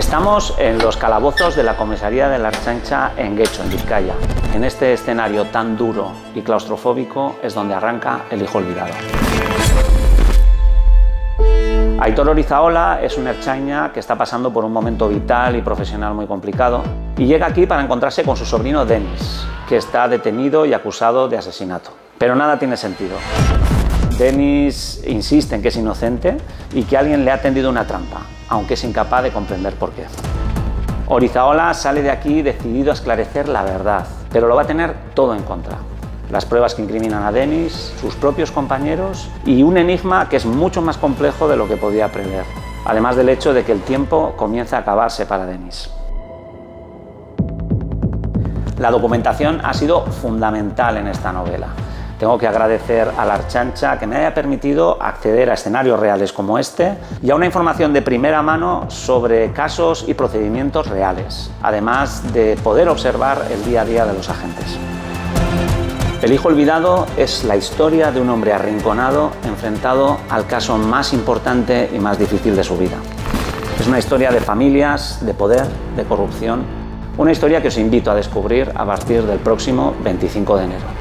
Estamos en los calabozos de la comisaría de la Ertzaintza en Getxo, en Vizcaya. En este escenario tan duro y claustrofóbico es donde arranca El hijo olvidado. Aitor Orizaola es un ertzaina que está pasando por un momento vital y profesional muy complicado y llega aquí para encontrarse con su sobrino Denis, que está detenido y acusado de asesinato. Pero nada tiene sentido. Denis insiste en que es inocente y que alguien le ha tendido una trampa, aunque es incapaz de comprender por qué. Orizaola sale de aquí decidido a esclarecer la verdad, pero lo va a tener todo en contra. Las pruebas que incriminan a Denis, sus propios compañeros y un enigma que es mucho más complejo de lo que podía prever, además del hecho de que el tiempo comienza a acabarse para Denis. La documentación ha sido fundamental en esta novela. Tengo que agradecer a la Ertzaintza que me haya permitido acceder a escenarios reales como este y a una información de primera mano sobre casos y procedimientos reales, además de poder observar el día a día de los agentes. El hijo olvidado es la historia de un hombre arrinconado enfrentado al caso más importante y más difícil de su vida. Es una historia de familias, de poder, de corrupción, una historia que os invito a descubrir a partir del próximo 25 de enero.